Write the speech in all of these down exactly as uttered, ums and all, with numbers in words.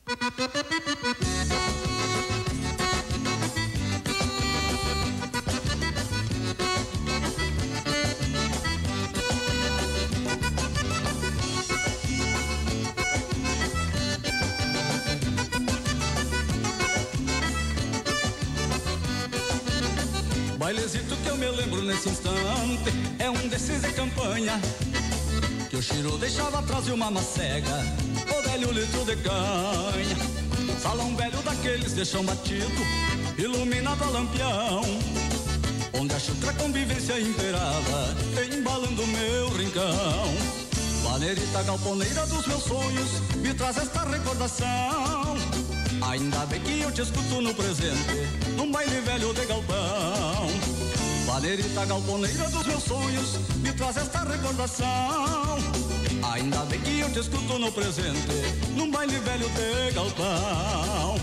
Bailezito que eu me lembro nesse instante é um desses de campanha que o Chiro deixava atrás de uma macega, o velho litro de canha. Salão velho daqueles de chão batido, iluminado a lampião, onde a chucra convivência imperava, embalando meu rincão. Valerita galponeira dos meus sonhos, me traz esta recordação. Ainda bem que eu te escuto no presente, num baile velho de galpão. Valerita galponeira dos meus sonhos, me traz esta recordação. Ainda bem que eu te escuto no presente, num baile velho de galpão.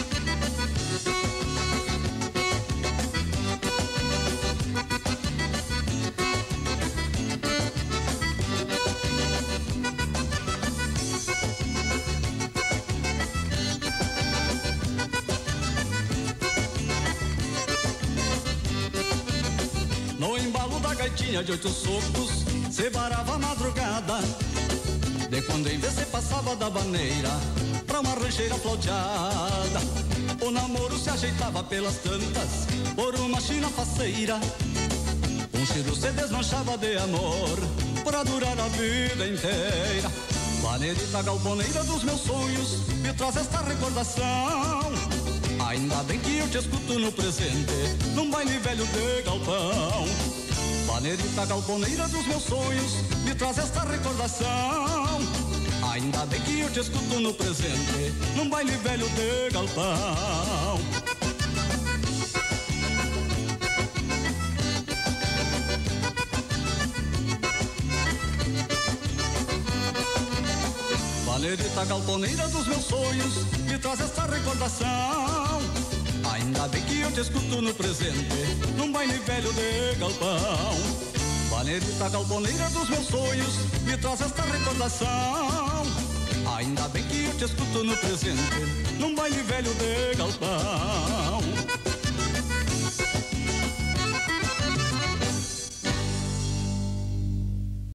No embalo da gaitinha de oito socos, cê varava a madrugada, de quando em vez cê passava da vaneira pra uma rancheira flauteada. O namoro se ajeitava pelas tantas, por uma china faceira. Um Chiro se desmanchava de amor, pra durar a vida inteira. Valerita galponeira dos meus sonhos, me traz esta recordação. Ainda bem que eu te escuto no presente, num baile velho de galpão. Valerita galponeira dos meus sonhos, me traz esta recordação. Ainda bem que eu te escuto no presente, num baile velho de galpão. Valerita galponeira dos meus sonhos, me traz esta recordação. Ainda bem que eu te escuto no presente, num baile velho de galpão. Valerita galponeira dos meus sonhos, me traz esta recordação. Ainda bem que eu te escuto no presente, num baile velho de galpão.